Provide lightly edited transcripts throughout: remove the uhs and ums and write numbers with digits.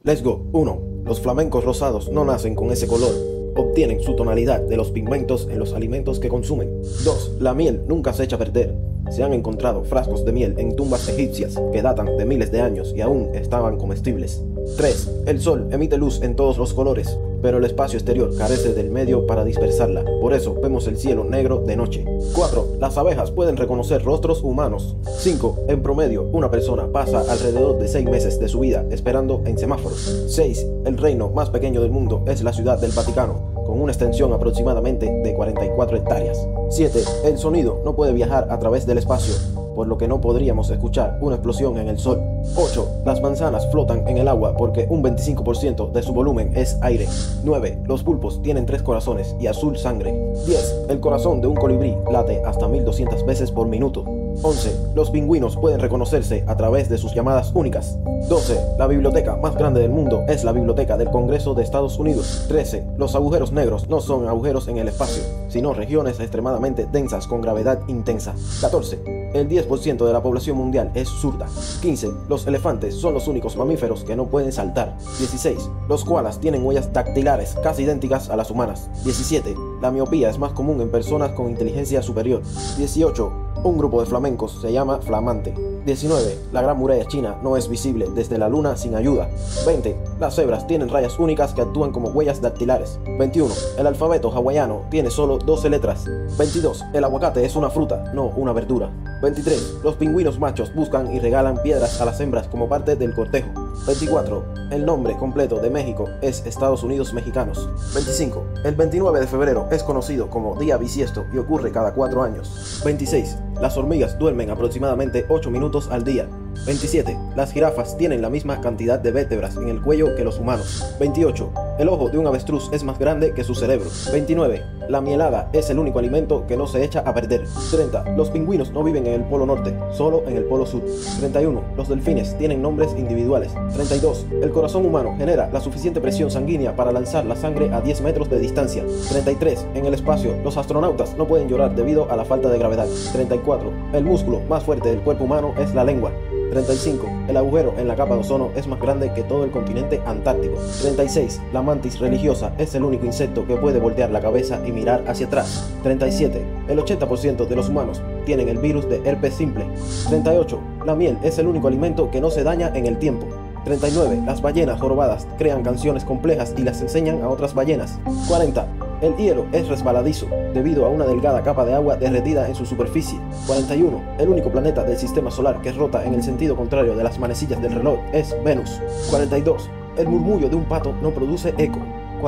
Let's go. 1. Los flamencos rosados no nacen con ese color. Obtienen su tonalidad de los pigmentos en los alimentos que consumen. 2. La miel nunca se echa a perder. Se han encontrado frascos de miel en tumbas egipcias que datan de miles de años y aún estaban comestibles. 3. El sol emite luz en todos los colores, pero el espacio exterior carece del medio para dispersarla. Por eso vemos el cielo negro de noche. 4. Las abejas pueden reconocer rostros humanos. 5. En promedio, una persona pasa alrededor de 6 meses de su vida esperando en semáforos. 6. El reino más pequeño del mundo es la ciudad del Vaticano, con una extensión aproximadamente de 44 hectáreas. 7. El sonido no puede viajar a través del espacio, por lo que no podríamos escuchar una explosión en el sol. 8. Las manzanas flotan en el agua porque un 25% de su volumen es aire. 9. Los pulpos tienen 3 corazones y azul sangre. 10. El corazón de un colibrí late hasta 1200 veces por minuto. 11. Los pingüinos pueden reconocerse a través de sus llamadas únicas. 12. La biblioteca más grande del mundo es la Biblioteca del Congreso de Estados Unidos. 13. Los agujeros negros no son agujeros en el espacio, sino regiones extremadamente densas con gravedad intensa. 14. El 10% de la población mundial es zurda. 15. Los elefantes son los únicos mamíferos que no pueden saltar. 16. Los koalas tienen huellas dactilares casi idénticas a las humanas. 17. La miopía es más común en personas con inteligencia superior. 18. Un grupo de flamencos se llama flamante. 19. La Gran Muralla China no es visible desde la luna sin ayuda. 20. Las cebras tienen rayas únicas que actúan como huellas dactilares. 21. El alfabeto hawaiano tiene solo 12 letras. 22. El aguacate es una fruta, no una verdura. 23. Los pingüinos machos buscan y regalan piedras a las hembras como parte del cortejo. 24. El nombre completo de México es Estados Unidos Mexicanos. 25. El 29 de febrero es conocido como Día Bisiesto y ocurre cada 4 años. 26. Las hormigas duermen aproximadamente 8 minutos al día. 27. Las jirafas tienen la misma cantidad de vértebras en el cuello que los humanos. 28. El ojo de un avestruz es más grande que su cerebro. 29. La mielada es el único alimento que no se echa a perder. 30. Los pingüinos no viven en el polo norte, solo en el polo sur. 31. Los delfines tienen nombres individuales. 32. El corazón humano genera la suficiente presión sanguínea para lanzar la sangre a 10 metros de distancia. 33. En el espacio, los astronautas no pueden llorar debido a la falta de gravedad. 34. El músculo más fuerte del cuerpo humano es la lengua. 35. El agujero en la capa de ozono es más grande que todo el continente antártico. 36. La mantis religiosa es el único insecto que puede voltear la cabeza y mirar hacia atrás. 37. El 80% de los humanos tienen el virus de herpes simple. 38. La miel es el único alimento que no se daña en el tiempo. 39. Las ballenas jorobadas crean canciones complejas y las enseñan a otras ballenas. 40. El hielo es resbaladizo debido a una delgada capa de agua derretida en su superficie. 41. El único planeta del sistema solar que rota en el sentido contrario de las manecillas del reloj es Venus. 42. El murmullo de un pato no produce eco.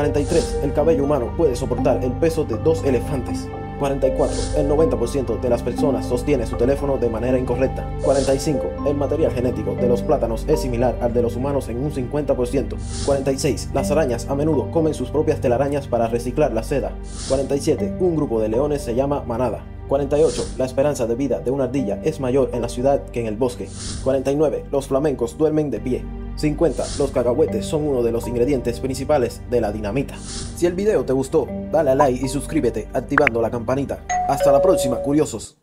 43. El cabello humano puede soportar el peso de 2 elefantes. 44. El 90% de las personas sostiene su teléfono de manera incorrecta. 45. El material genético de los plátanos es similar al de los humanos en un 50%. 46. Las arañas a menudo comen sus propias telarañas para reciclar la seda. 47. Un grupo de leones se llama manada. 48. La esperanza de vida de una ardilla es mayor en la ciudad que en el bosque. 49. Los flamencos duermen de pie. 50. Los cacahuetes son uno de los ingredientes principales de la dinamita. Si el video te gustó, dale a like y suscríbete activando la campanita. Hasta la próxima, curiosos.